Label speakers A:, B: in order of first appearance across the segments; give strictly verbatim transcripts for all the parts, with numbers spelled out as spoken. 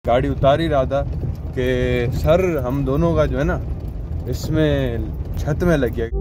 A: गाड़ी उतार ही रहा था कि सर हम दोनों का जो है ना इसमें छत में लग गया।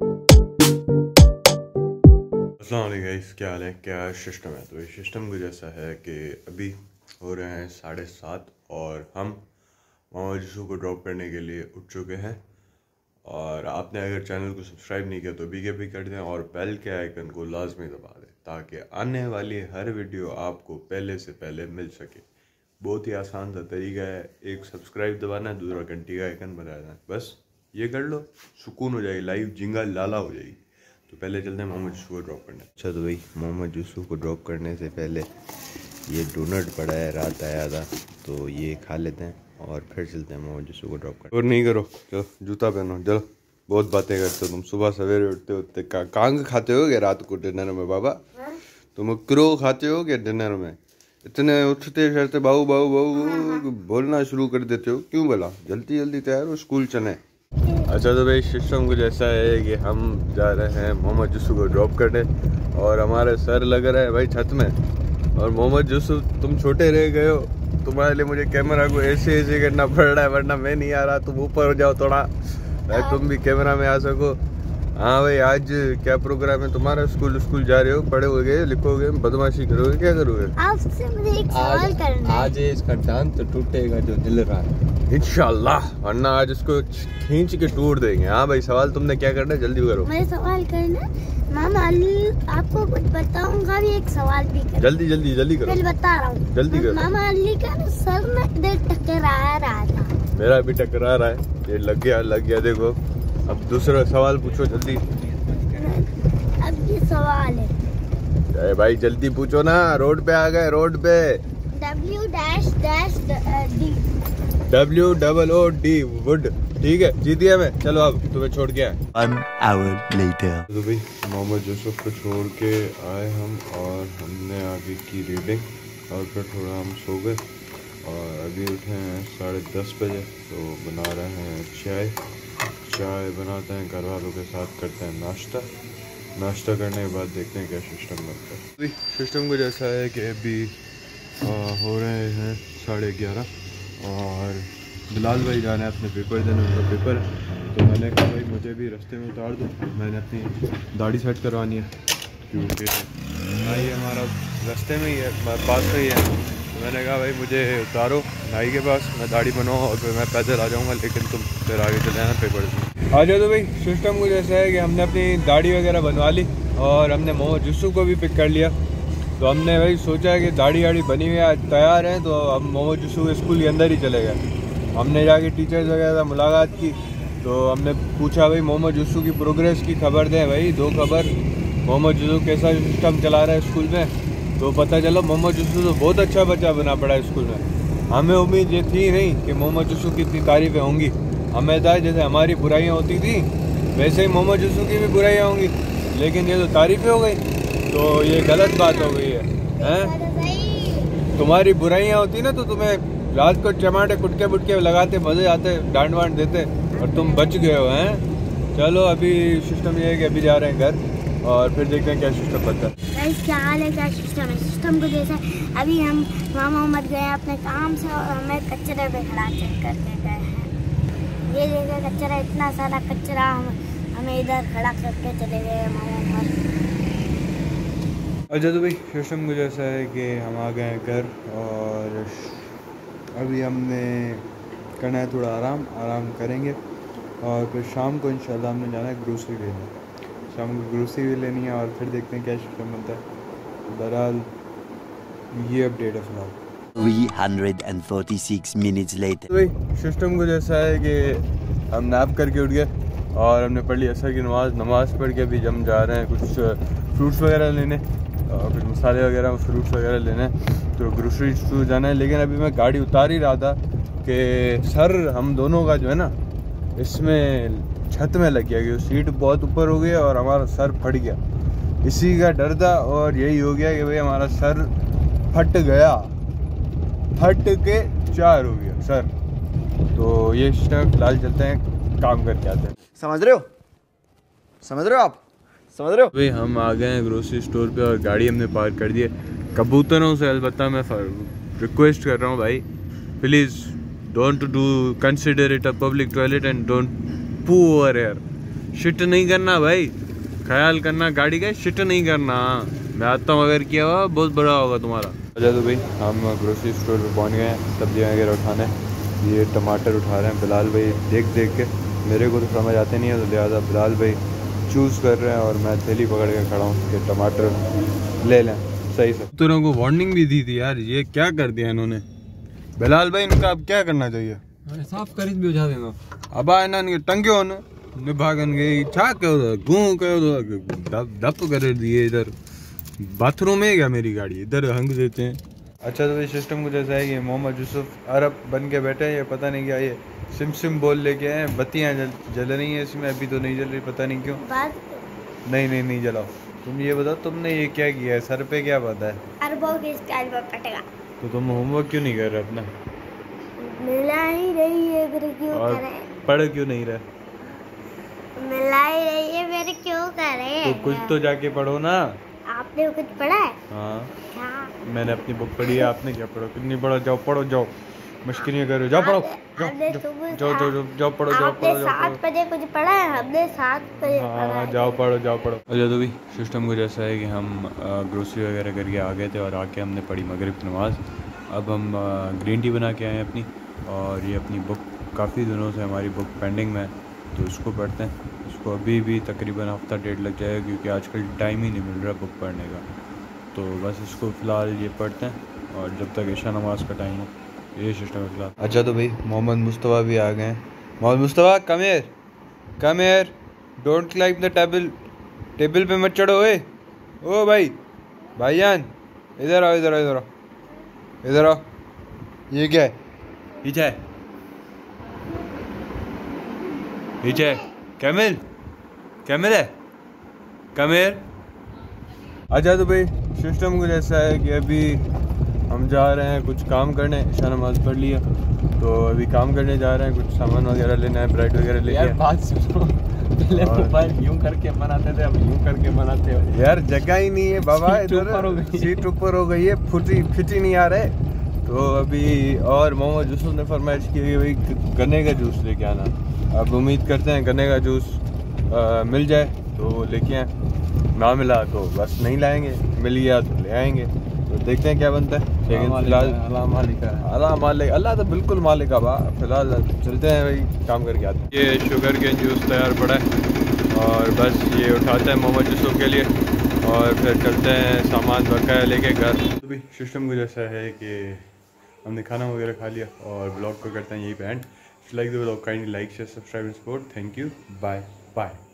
A: अस्सलाम वालेकुम गाइस, क्या हाल है, क्या सिस्टम है। तो ये सिस्टम कुछ ऐसा है कि अभी हो रहे हैं साढ़े सात और हम मोहम्मद यूसुफ को ड्रॉप करने के लिए उठ चुके हैं। और आपने अगर चैनल को सब्सक्राइब नहीं किया तो अभी के भी कर दें और बेल के आइकन को लाजमी दबा दें ताकि आने वाली हर वीडियो आपको पहले से पहले मिल सके। बहुत ही आसान सा तरीका है, एक सब्सक्राइब दबाना है, दूसरा घंटी का आइकन बनाना है, बस ये कर लो, सुकून हो जाएगी, लाइव जिंगा लाला हो जाएगी। तो पहले चलते हैं मोहम्मद यूसुफ को ड्रॉप करने। अच्छा तो भाई मोहम्मद यूसुफ को ड्रॉप करने से पहले ये डोनट पड़ा है, रात आया था तो ये खा लेते हैं और फिर चलते हैं मोहम्मद यूसुफ को ड्रॉप करने। और नहीं करो, चलो जूता पहनो, चलो बहुत बातें करते हो तुम, सुबह सवेरे उठते उठते का, कांग खाते हो क्या रात को डिनर में बाबा? तुम क्रो खाते हो क्या डिनर में? इतने उठते शरते बाबू बाबू बाबू बोलना शुरू कर देते हो, क्यों बोला? जल्दी जल्दी तैयार हो, स्कूल चले। अच्छा तो भाई सिस्टम कुछ ऐसा है कि हम जा रहे हैं मोहम्मद यूसुफ को ड्रॉप करने और हमारे सर लग रहा है भाई छत में। और मोहम्मद यूसुफ तुम छोटे रह गए हो, तुम्हारे लिए मुझे कैमरा को ऐसे ऐसे करना पड़ रहा है, वरना मैं नहीं आ रहा, तुम ऊपर हो जाओ थोड़ा, तुम भी कैमरा में आ सको। हाँ भाई आज क्या प्रोग्राम है तुम्हारा? स्कूल स्कूल जा रहे हो, पढ़े होगे, लिखोगे, बदमाशी करोगे, क्या करोगे?
B: आपसे मुझे एक सवाल करना है।
C: आज इसका दांत तो टूटेगा जो दिल रहा है
A: इंशाल्लाह, वरना आज इसको खींच के टूट देंगे। हाँ भाई सवाल तुमने क्या करना है, जल्दी करो।
B: मुझे सवाल करना मामा, आपको कुछ बताऊंगा भी, एक सवाल भी कर।
A: जल्दी जल्दी जल्दी करो,
B: बता रहा हूँ,
A: जल्दी करो।
B: मामा अली का सर में टकरा रहा था,
A: मेरा भी टकरा रहा है, ये लग गया लग गया देखो। अब दूसरा सवाल पूछो जल्दी।
B: अब ये सवाल है,
A: अरे भाई जल्दी पूछो ना, रोड पे आ गए, रोड पे।
B: W dash dash D,
A: W double O D wood, ठीक है जीत गया मैं। चलो अब तुम्हें छोड़ के आए।
D: One hour later.
A: तो भाई मोहम्मद यूसुफ को छोड़ के आए हम और हमने आगे की रीडिंग और फिर थोड़ा हम सो गए और अभी उठे हैं साढ़े दस बजे। तो बना रहे हैं चाय, चाय बनाते हैं, घर वालों के साथ करते हैं नाश्ता, नाश्ता करने के बाद देखते हैं क्या सिस्टम बनता है। अभी सिस्टम कुछ ऐसा है कि अभी आ, हो रहे हैं साढ़े ग्यारह और बिलाल भाई जाना है अपने पेपर देने, उनका पेपर। तो मैंने कहा भाई मुझे भी रास्ते में उतार दो, मैंने अपनी दाढ़ी सेट करवानी है क्योंकि भाई हमारा रास्ते में ही है, पास में ही है। तो मैंने कहा भाई मुझे उतारो नाई के पास, मैं दाढ़ी बनाऊँ और फिर मैं पैदल आ जाऊँगा, लेकिन तुम फिर आगे चले आना पेपर से। आ जाओ। तो भाई सिस्टम कुछ ऐसा है कि हमने अपनी दाढ़ी वगैरह बनवा ली और हमने मोहम्मद यूसुफ को भी पिक कर लिया। तो हमने भाई सोचा कि दाढ़ी वाड़ी बनी हुई है, तैयार है, तो हम मोहम्मद यूसुफ स्कूल के अंदर ही चले गए। हमने जाके टीचर्स वगैरह से मुलाकात की तो हमने पूछा भाई मोहम्मद यूसुफ की प्रोग्रेस की खबर दें भाई, दो खबर, मोहम्मद यूसुफ कैसा सिस्टम चला रहा है स्कूल में। तो पता चला मोहम्मद यूसुफ तो बहुत अच्छा बच्चा बना पड़ा है स्कूल में। हमें उम्मीद ये थी नहीं कि मोहम्मद यूसुफ की इतनी तारीफ़ें होंगी, हमें था जैसे हमारी बुराइयाँ होती थी वैसे ही मोहम्मद यूसुफ की भी बुराइयाँ होंगी, लेकिन ये तो तारीफ़ें हो गई, तो ये गलत बात हो गई है, हैं? तुम्हारी बुराइयाँ होती ना तो तुम्हें रात को टमाटे कुटके बुटके लगाते, मज़े आते, डांट वांट देते और तुम बच गए हो, हैं? चलो अभी सिस्टम ये है कि अभी जा रहे हैं घर और फिर देखते हैं क्या सिस्टम बनता है।
B: क्या हाल है, क्या सिस्टम है? सिस्टम को जैसा अभी हम मामा उमर गए अपने काम से और हमें कचरे पे खड़ा चेक करके गए हैं। ये देखिए कचरा, इतना सारा कचरा, हम हमें इधर खड़ा करके चले गए मामा उमर।
A: अच्छा तो भाई सिस्टम कुछ ऐसा है कि हम आ गए हैं घर और अभी हमने करना है थोड़ा आराम, आराम करेंगे और फिर शाम को इंशाल्लाह हमने जाना है ग्रोसरी लेने, शाम को ग्रोसरी भी लेनी है और फिर देखते हैं क्या सिस्टम बनता है। बहरहाल ये अपडेट है फिलहाल।
D: three hundred forty-six minutes later.
A: तो भाई सिस्टम कुछ ऐसा है कि हम नैप करके उठ गए और हमने पढ़ ली असर की नमाज़, नमाज़ पढ़ के अभी हम जा रहे हैं कुछ फ्रूट्स वगैरह लेने और कुछ मसाले वगैरह, फ्रूट्स वगैरह लेने, तो ग्रोसरी स्टोर जाना है। लेकिन अभी मैं गाड़ी उतार ही रहा था कि सर हम दोनों का जो है ना इसमें छत में लग गया कि सीट बहुत ऊपर हो गई और हमारा सर फट गया, इसी का डर था और यही हो गया कि भाई हमारा सर फट गया, फट के चार हो गया सर। तो ये फिलहाल चलते हैं, काम करके आते हैं।
E: समझ रहे हो, समझ रहे हो आप, समझ रहे हो
A: भाई? हम आ गए हैं ग्रोसरी स्टोर पे और गाड़ी हमने पार्क कर दी है। कबूतरों से अलबत्ता मैं रिक्वेस्ट कर रहा हूँ भाई, please don't do consider it a public toilet and don't poo over air. Shit नहीं करना भाई, ख्याल करना गाड़ी का, शिट नहीं करना। मैं आता हूँ, अगर किया हुआ बहुत बड़ा होगा तुम्हारा। अच्छा तो भाई हम ग्रोसरी स्टोर पे पहुँच गए हैं सब्जियाँ वगैरह उठाने। ये टमाटर उठा रहे हैं बिलाल भाई देख देख के, मेरे को तो समझ आते नहीं है, तो लिहाजा बिलाल भाई चूज़ कर रहे हैं और मैं थैली पकड़ के खड़ा हूँ कि टमाटर ले लें। सही से तुरों को वार्निंग भी दी थी यार, ये क्या कर दिया इन्होंने। बिलाल भाई इनका अब क्या करना चाहिए?
C: साफ कर भी उठा देना।
A: अब इन्होंने टंगे होने निभागन गई छा कहो गूं कहो दप दप कर दिए। इधर बाथरूम है क्या मेरी गाड़ी, इधर हंग देते हैं। अच्छा तो ये सिस्टम कुछ ऐसा है कि मोहम्मद यूसुफ अरब बन के बैठे हैं, ये पता नहीं क्या ये सिम सिम बोल लेके आए। बत्तियाँ जल, जल रही हैं इसमें, अभी तो नहीं जल रही, पता नहीं क्यों। नहीं नहीं नहीं जलाओ। तुम ये बताओ तुमने ये क्या किया है, सर पे क्या पता है?
B: अरबों के स्टाइल पर पटेगा।
A: तो तुम होमवर्क क्यों नहीं कर रहे अपना?
B: मिला ही रही है फिर क्यों
A: और
B: करे?
A: पढ़ क्यों नहीं रहे?
B: मिला ही रही है फिर क्यों करे?
A: तो कुछ तो जाके पढ़ो ना।
B: आपने कुछ पढ़ा है?
A: हाँ
B: क्या?
A: मैंने अपनी बुक पढ़ी है, आपने क्या पढ़ो? कितनी पढ़ो? जाओ पढ़ो, जाओ मश्किरियाँ करो, जाओ पढ़ो, जाओ जाओ जाओ जाओ जाओ पढ़ो, जाओ पढ़ो, जाओ
B: सात बजे कुछ पढ़ा है? हमने सात बजे पढ़ा
A: हाँ
B: है।
A: जाओ पढ़ो, जाओ पढ़ो। अच्छा तो भी सिस्टम कुछ ऐसा है कि हम ग्रोसरी वगैरह करके आ गए थे और आके हमने पढ़ी मगरिब की नमाज़। अब हम ग्रीन टी बना के आए हैं अपनी, और ये अपनी बुक काफ़ी दिनों से हमारी बुक पेंडिंग में है, तो इसको पढ़ते हैं। इसको अभी भी तकरीबन हफ्ता डेढ़ लग जाएगा क्योंकि आजकल टाइम ही नहीं मिल रहा बुक पढ़ने का। तो बस इसको फ़िलहाल ये पढ़ते हैं और जब तक ईशा नमाज का टाइम हो, ये सिस्टम है फ़िलहाल। अच्छा तो भाई मोहम्मद मुस्तफ़ा भी आ गए हैं। Mohammad Mustafa come here, come here, don't climb the table, table पे मत चढ़ो। ए ओ भाई भाईजान इधर आओ, इधर आओ, इधर आओ, इधर आओ। ये क्या है? पीछे है, पीछे है। कैमिल, कैमिल है, कम हियर। अच्छा तो भाई सिस्टम कुछ ऐसा है कि अभी हम जा रहे हैं कुछ काम करने। ईशा नमाज पढ़ लिया तो अभी काम करने जा रहे हैं, कुछ सामान वगैरह लेना है, ब्रेड वगैरह ले लिया।
C: बात सुनो, पहले मोबाइल यूं करके बनाते थे, अब यूं करके बनाते हो
A: यार। जगह ही नहीं है बाबा, इधर सीट ऊपर हो गई है, फुटी फिटी नहीं आ रहे। तो अभी और मोहम्मद यूसुफ ने फरमाइश की कि भाई गन्ने का जूस लेके आना। अब उम्मीद करते हैं गन्ने का जूस आ, मिल जाए तो लेके आए, ना मिला तो बस नहीं लाएंगे, मिल गया तो ले आएंगे। तो देखते हैं क्या बनता है। लेकिन फिलहाल
C: अल्लाह मालिक है,
A: अल्लाह मालिक, अल्लाह तो बिल्कुल मालिक है बा। फिलहाल चलते हैं भाई, काम करके आते हैं। ये शुगर केन जूस तैयार पड़ा है और बस ये उठाते हैं मोहम्मद यूसुफ के लिए और फिर चलते हैं सामान बकाया लेके घर। तो भी सिस्टम कुछ ऐसा है कि हमने खाना वगैरह खा लिया और ब्लॉग को करते हैं यही पे end. Like the blog, kindly like share subscribe and support. Thank you, bye bye.